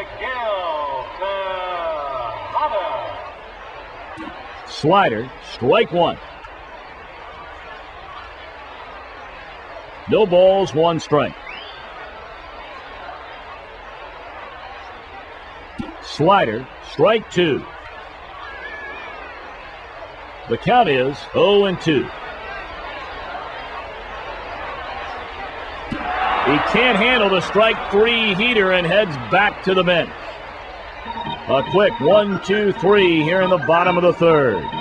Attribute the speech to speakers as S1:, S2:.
S1: Slider, strike one. No balls, one strike. Slider, strike two. The count is 0-2. He can't handle the strike three heater and heads back to the bench. A quick 1-2-3 here in the bottom of the third.